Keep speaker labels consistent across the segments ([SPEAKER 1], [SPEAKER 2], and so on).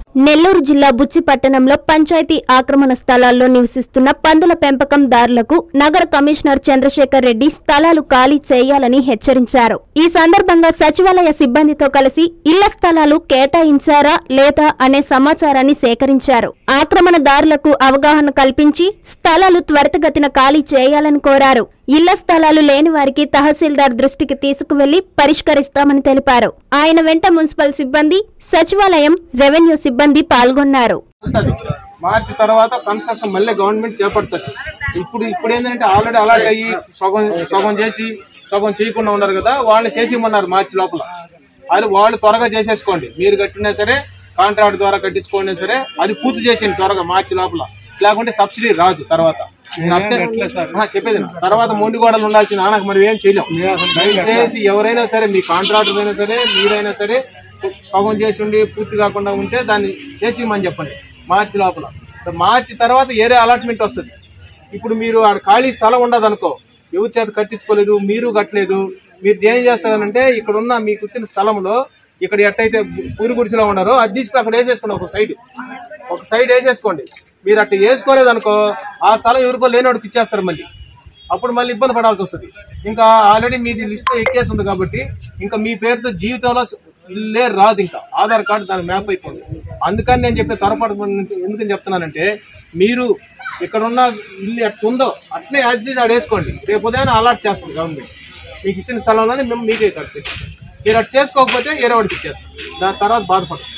[SPEAKER 1] నెల్లూరు జిల్లా బుచ్చి పట్టణంలో పంచాయతీ ఆక్రమణ స్థలాల్లో నివసిస్తున్న పందుల పెంపకందారులకు నగర కమిషనర్ చంద్రశేఖర్ రెడ్డి స్థలాలు ఖాళీ చేయాలని హెచ్చరించారు. ఈ సందర్భంగా సచివాలయ సిబ్బందితో కలిసి ఇళ్ల స్థలాలు కేటాయించారా లేదా అనే సమాచారాన్ని సేకరించారు. ఆక్రమణదారులకు అవగాహన కల్పించి స్థలాలు త్వరితగతిన ఖాళీ చేయాలని కోరారు. ఇళ్ల స్థలాలు లేని వారికి తహసీల్దార్ దృష్టికి తీసుకువెళ్లి పరిష్కరిస్తామని తెలిపారు. ఆయన వెంట మున్సిపల్ సిబ్బంది, సచివాలయం, రెవెన్యూ సిబ్బంది పాల్గొన్నారు.
[SPEAKER 2] మార్చి తర్వాత కన్స్ట్రక్షన్ మళ్ళీ గవర్నమెంట్ చేపడుతుంది. ఇప్పుడు ఏంటంటే ఆల్రెడీ అలాట్ అయ్యి సగం చేసి సగం చేయకుండా ఉన్నారు కదా, వాళ్ళని చేసిమన్నారు మార్చి లోపల. అది వాళ్ళు త్వరగా చేసేసుకోండి. మీరు కట్టినా సరే, కాంట్రాక్ట్ ద్వారా కట్టించుకున్నా సరే అది పూర్తి చేసేయండి త్వరగా మార్చి లోపల. లేకుంటే సబ్సిడీ రాదు. తర్వాత చెప్పేది తర్వాత మొండిగోడలు ఉండాల్సిన నాకు మరి ఏం చేయలేము. దయచేసి ఎవరైనా సరే, మీ కాంట్రాక్టర్ అయినా సరే, మీరైనా సరే సగం చేసి ఉండి పూర్తి కాకుండా ఉంటే దాన్ని చేసిమని చెప్పండి మార్చి లోపల. మార్చి తర్వాత ఏరే అలాట్మెంట్ వస్తుంది. ఇప్పుడు మీరు ఆడ ఖాళీ స్థలం ఉండదు అనుకో, ఎవరి చేత కట్టించుకోలేదు, మీరు కట్టలేదు, మీరు ఏం చేస్తారనంటే ఇక్కడ ఉన్న మీకు వచ్చిన స్థలంలో ఇక్కడ ఎట్టయితే పూరి గుడిసెలో ఉన్నారో అది తీసుకుని అక్కడ వేసేసుకోండి. ఒక సైడ్ వేసేసుకోండి. మీరు అట్లా వేసుకోలేదు అనుకో, ఆ స్థలం ఎవరికో లేనివాడికి ఇచ్చేస్తారు. అప్పుడు మళ్ళీ ఇబ్బంది పడాల్సి వస్తుంది. ఇంకా ఆల్రెడీ మీది లిస్ట్ ఎక్కేసి ఉంది కాబట్టి ఇంకా మీ పేరుతో జీవితంలో ఇల్లే రాదు. ఇంకా ఆధార్ కార్డు దాని మ్యాప్ అయిపోయింది. అందుకని నేను చెప్పే త్వరపాటు ఎందుకని చెప్తున్నానంటే, మీరు ఇక్కడ ఉన్న ఇల్లు ఎట్టుందో అట్లే యాజిటీజ్ ఆడేసుకోండి. రేపు ఉదయం అలాట్ చేస్తుంది గవర్నమెంట్. మీకు ఇచ్చిన స్థలంలోనే మేము మీకే కట్టి, మీరు అటు చేసుకోకపోతే వేరే వాడికి ఇచ్చేస్తాం. దాని తర్వాత బాధపడదు.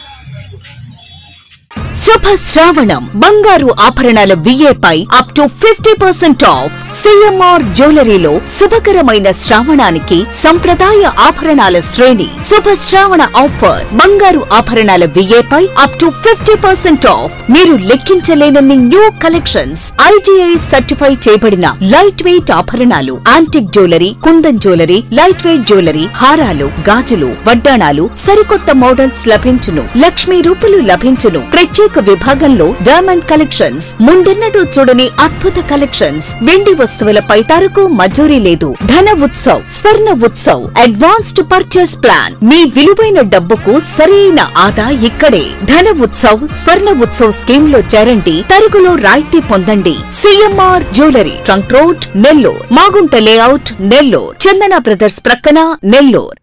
[SPEAKER 3] శుభ శ్రావణం బంగారు ఆభరణాల విఏపై అప్ టు 50% ఆఫ్. సిఎంఆర్ జ్యువెలరీలో శుభకరమైన శ్రావణానికి సంప్రదాయ ఆభరణాల శ్రేణి. శుభ శ్రావణ ఆఫర్ బంగారు ఆభరణాల విఏపై అప్ టు 50% ఆఫ్. మీరు లెక్కించలేనన్ని న్యూ కలెక్షన్స్, IGI సర్టిఫై చేయబడిన లైట్ వెయిట్ ఆభరణాలు, antique jewellery, kundan jewellery, light weight jewellery, హారాలు, గాజులు, వడ్డాణాలు, సరికొత్త మోడల్స్ లభించును. లక్ష్మీ రూపులు లభించును. ప్రత్యేక విభాగంలో డైమండ్ కలెక్షన్స్, ముందెన్నడూ చూడని అద్భుత కలెక్షన్స్. వెండి వస్తువులపై తరకు మజూరీ లేదు. Dhana Utsav, Swarna Utsav, advanced purchase plan. మీ విలువైన డబ్బుకు సరైన ఆదా ఇక్కడే. ధన ఉత్సవ్, స్వర్ణ ఉత్సవ్ స్కీమ్ లో చేరండి. తరుగులో రాయితీ పొందండి. CMR jewellery, trunk road, Nellore. Magunta layout, Nellore. Chandana brothers ప్రక్కన, నెల్లూరు.